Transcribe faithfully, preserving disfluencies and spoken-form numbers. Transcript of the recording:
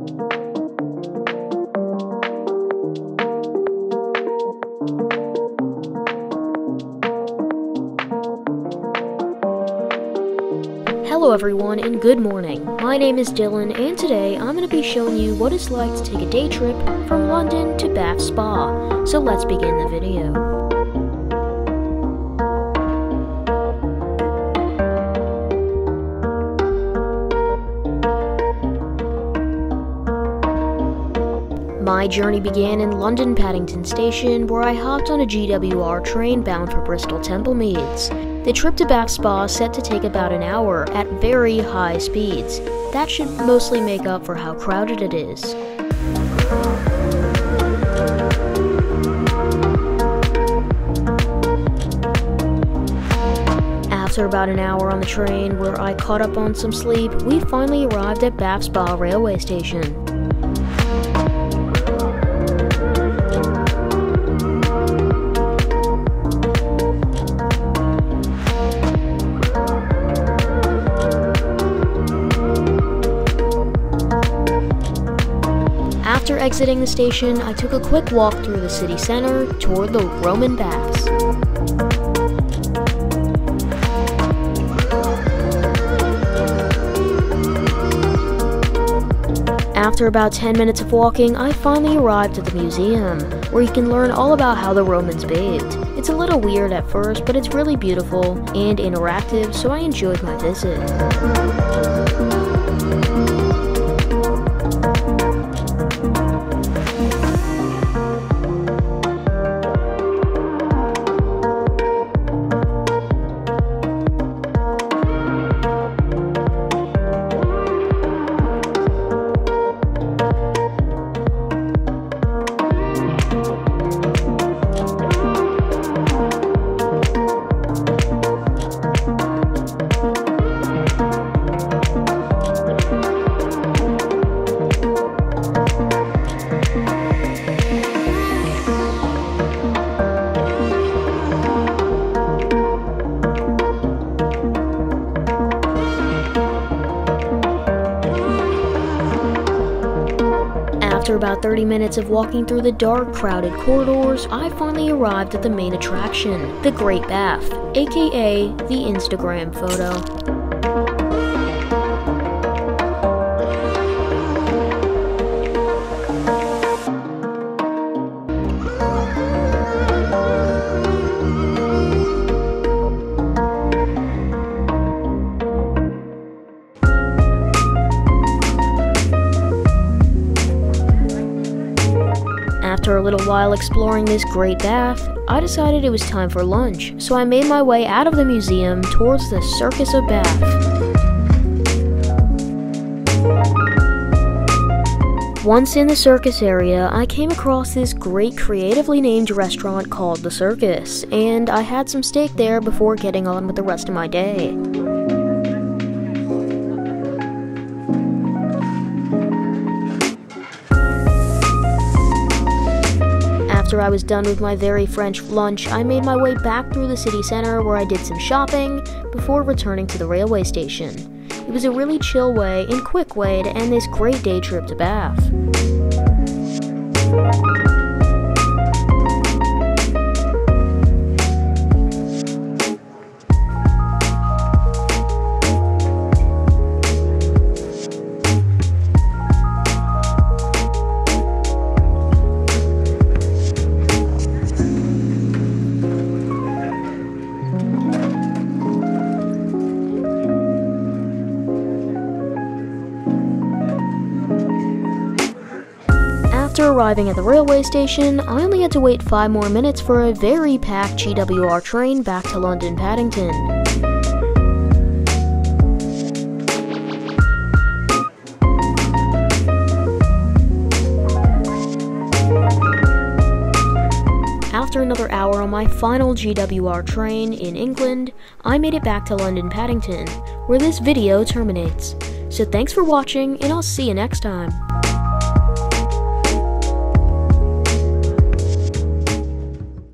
Hello everyone and good morning. My name is Dylan and today I'm going to be showing you what it's like to take a day trip from London to Bath Spa. So let's begin the video. My journey began in London Paddington Station, where I hopped on a G W R train bound for Bristol Temple Meads. The trip to Bath Spa is set to take about an hour at very high speeds. That should mostly make up for how crowded it is. After about an hour on the train, where I caught up on some sleep, we finally arrived at Bath Spa railway station. After exiting the station, I took a quick walk through the city center toward the Roman baths. After about ten minutes of walking, I finally arrived at the museum, where you can learn all about how the Romans bathed. It's a little weird at first, but it's really beautiful and interactive, so I enjoyed my visit. After about thirty minutes of walking through the dark, crowded corridors, I finally arrived at the main attraction, the Great Bath, aka the Instagram photo. After a little while exploring this great bath, I decided it was time for lunch, so I made my way out of the museum towards the Circus of Bath. Once in the circus area, I came across this great creatively named restaurant called The Circus, and I had some steak there before getting on with the rest of my day. After I was done with my very French lunch, I made my way back through the city center where I did some shopping before returning to the railway station. It was a really chill way and quick way to end this great day trip to Bath. After arriving at the railway station, I only had to wait five more minutes for a very packed G W R train back to London Paddington. After another hour on my final G W R train in England, I made it back to London Paddington, where this video terminates. So thanks for watching, and I'll see you next time.